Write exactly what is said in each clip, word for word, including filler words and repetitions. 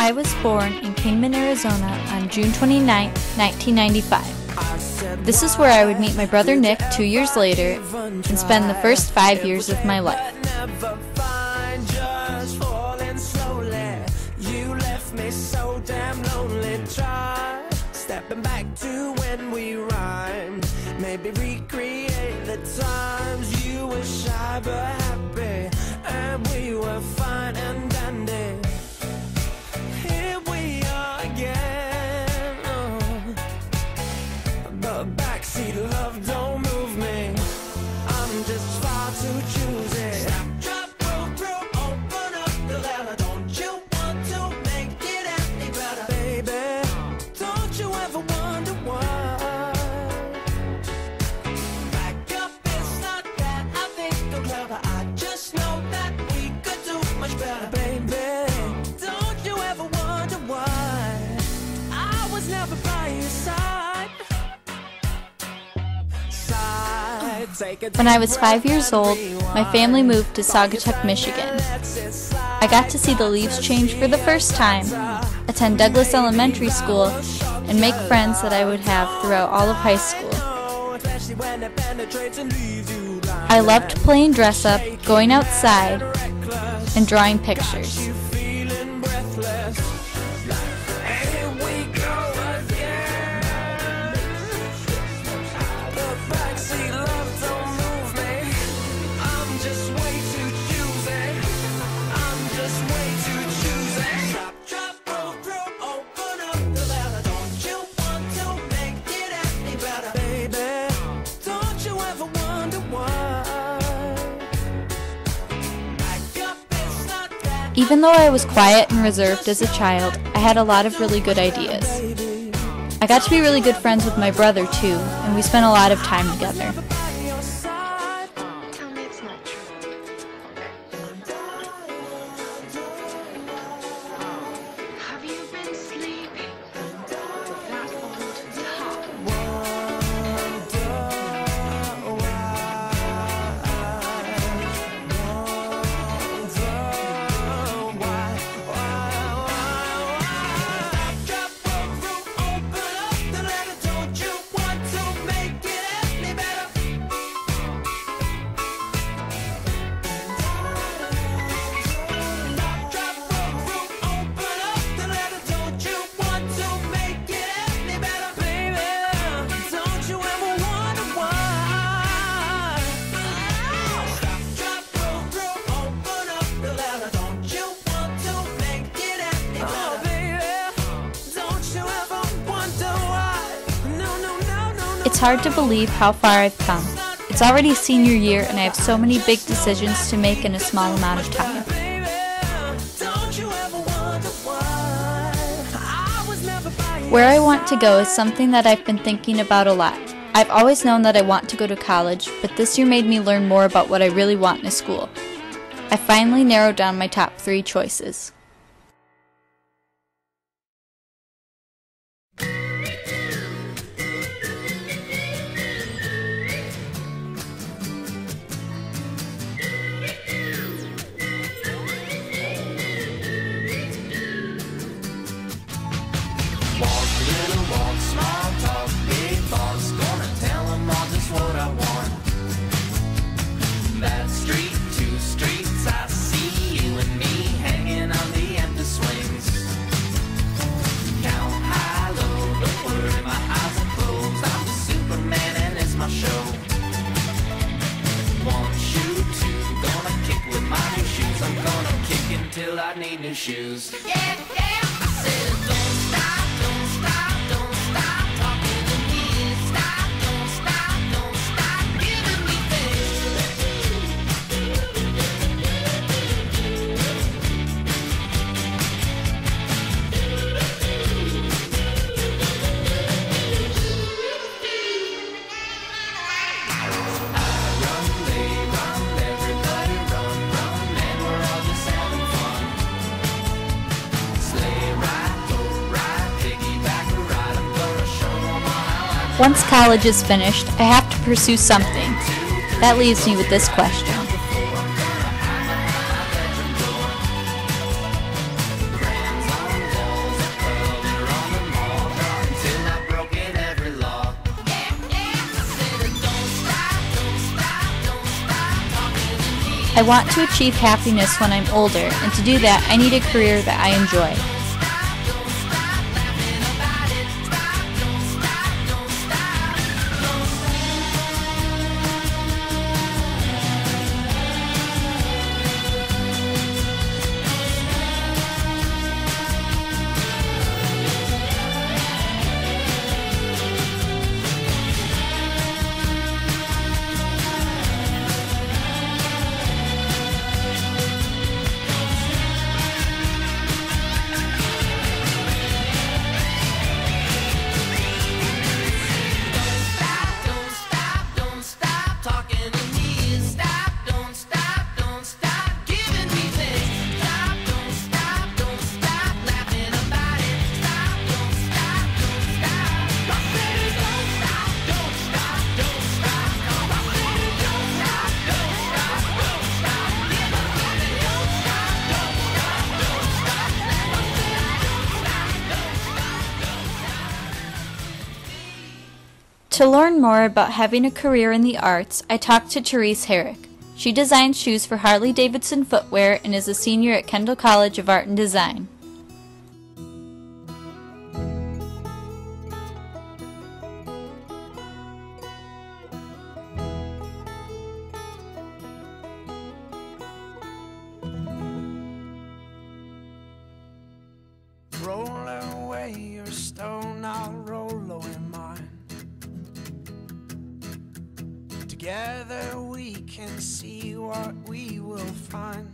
I was born in Kingman, Arizona on June twenty-ninth, nineteen ninety-five. This is where I would meet my brother Nick two years later and spend the first five years of my life. Stepping back to when we rhymed, maybe recreate the times you were shy but happy, and we were fine and dandy. Here we are again, oh. But backseat love don't move me. I'm just far too choosy. Stop, drop, roll through, open up the letter. Don't you want to make it any better, baby? Don't you ever wonder why? Back up, it's not that I think I'm clever. I just know that we could do much better, baby. Don't you ever wonder why I was never by your side? Side, take a When I was five years old, my family moved to Saugatuck, Michigan. I got to see the leaves change for the first time, attend Douglas Elementary School, and make friends that I would have throughout all of high school. I loved playing dress-up, going outside, and drawing pictures. Even though I was quiet and reserved as a child, I had a lot of really good ideas. I got to be really good friends with my brother too, and we spent a lot of time together. It's hard to believe how far I've come. It's already senior year and I have so many big decisions to make in a small amount of time. Where I want to go is something that I've been thinking about a lot. I've always known that I want to go to college, but this year made me learn more about what I really want in a school. I finally narrowed down my top three choices. Till I need new shoes. Yeah, yeah. I said, don't stop, don't stop, don't stop talking to me. Stop, don't stop, don't stop giving me Once college is finished, I have to pursue something. That leaves me with this question. I want to achieve happiness when I'm older, and to do that, I need a career that I enjoy. To learn more about having a career in the arts, I talked to Therese Herrick. She designs shoes for Harley-Davidson Footwear and is a senior at Kendall College of Art and Design. Roll away your stone, I'll roll away mine. Together we can see what we will find.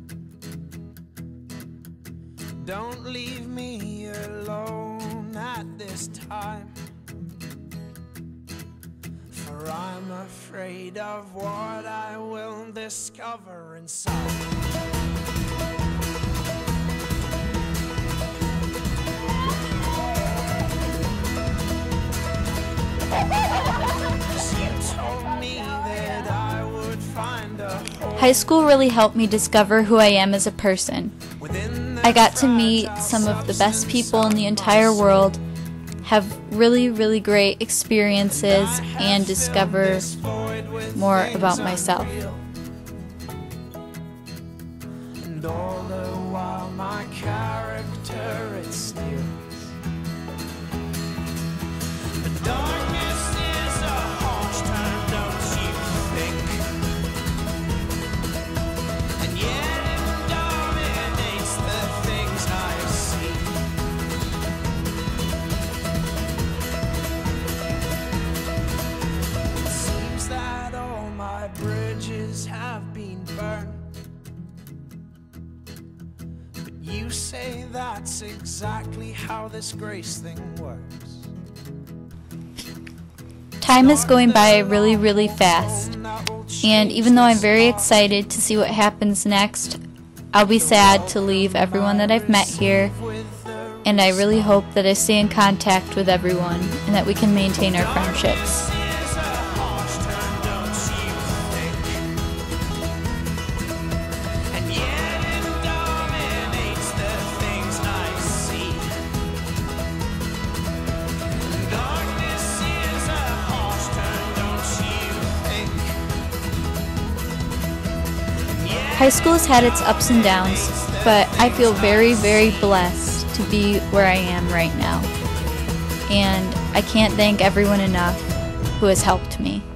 Don't leave me alone at this time, for I'm afraid of what I will discover inside. High school really helped me discover who I am as a person. I got to meet some of the best people in the entire world, have really, really great experiences, and discover more about myself. And all the while my character it steals. The darkness is a harsh time, don't you think? And yet it dominates the things I see. It seems that all my bridges have been burned. But you say that's exactly how this grace thing works. Time is going by really, really fast, and even though I'm very excited to see what happens next, I'll be sad to leave everyone that I've met here, and I really hope that I stay in contact with everyone and that we can maintain our friendships. High school has had its ups and downs, but I feel very, very blessed to be where I am right now. And I can't thank everyone enough who has helped me.